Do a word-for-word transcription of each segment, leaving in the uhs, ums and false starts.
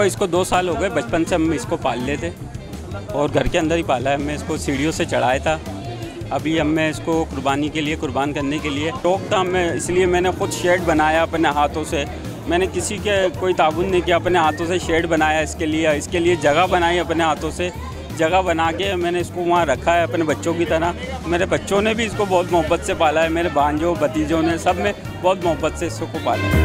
को इसको दो साल हो गए, बचपन से हम इसको पाल लेते और घर के अंदर ही पाला है। हमने इसको सीढ़ियों से चढ़ाया था। अभी हमें इसको कुर्बानी के लिए, कुर्बान करने के लिए शौक था हमें, इसलिए मैंने खुद शेड बनाया अपने हाथों से। मैंने किसी के कोई ताबुन नहीं किया, अपने हाथों से शेड बनाया इसके लिए। इसके लिए जगह बनाई अपने हाथों से, जगह बना के मैंने इसको वहाँ रखा है अपने बच्चों की तरह। मेरे बच्चों ने भी इसको बहुत मोहब्बत से पाला है, मेरे भांजों भतीजों ने, सब में बहुत मोहब्बत से इसको पाला है।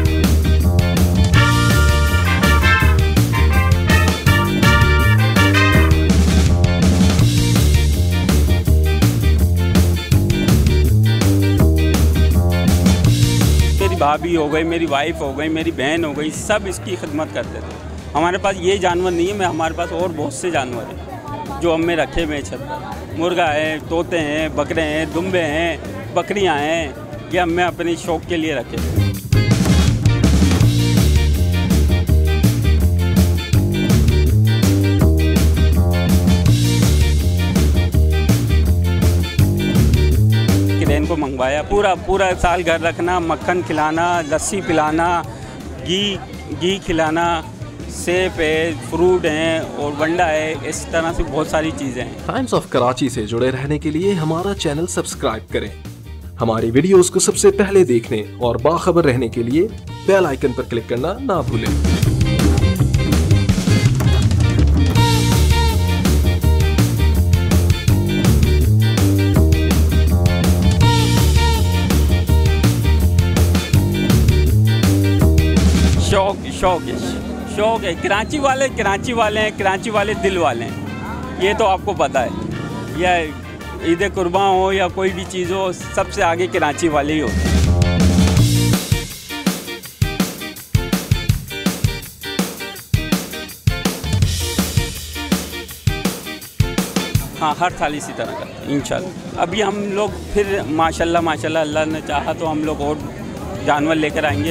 मेरी भाभी हो गई, मेरी वाइफ हो गई, मेरी बहन हो गई, सब इसकी खिदमत करते थे। हमारे पास ये जानवर नहीं है, मैं हमारे पास और बहुत से जानवर हैं जो हम में रखे हुए छत पर। मुर्गा है, तोते हैं, बकरे हैं, दुम्बे हैं, बकरियां हैं, ये हमने अपने शौक़ के लिए रखे। क्रेन को मंगवाया, पूरा पूरा साल घर रखना, मक्खन खिलाना, लस्सी पिलाना, घी घी खिलाना, सेब है, फ्रूट हैं और वंडा है, इस तरह से बहुत सारी चीज़ें हैं। टाइम्स ऑफ कराची से जुड़े रहने के लिए हमारा चैनल सब्सक्राइब करें। हमारी वीडियोस को सबसे पहले देखने और बाखबर रहने के लिए बेल आइकन पर क्लिक करना ना भूलें। शौक शौक है शौक है कराची वाले कराची वाले हैं, कराची वाले दिल वाले हैं, ये तो आपको पता है। या ईद कुर्बान हो या कोई भी चीज़ हो, सबसे आगे कराची वाले ही होते हैं। हाँ, हर साल इसी तरह का इंशाल्लाह। अभी हम लोग फिर माशाल्लाह माशाल्लाह अल्लाह ने चाहा तो हम लोग और जानवर लेकर आएंगे।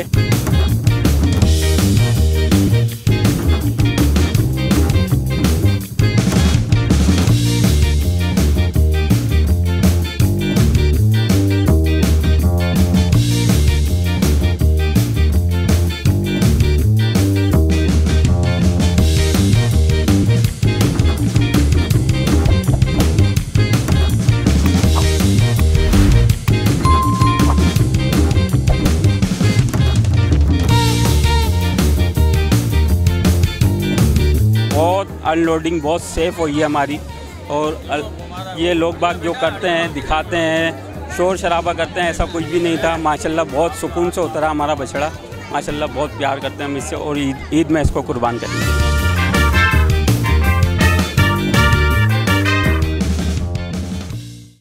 बहुत अनलोडिंग बहुत सेफ़ हुई है हमारी। और ये लोग बाग जो करते हैं, दिखाते हैं, शोर शराबा करते हैं, ऐसा कुछ भी नहीं था। माशाल्लाह बहुत सुकून से उतरा हमारा बछड़ा, माशाल्लाह बहुत प्यार करते हैं हम इससे और ईद ईद में इसको कुर्बान करेंगे।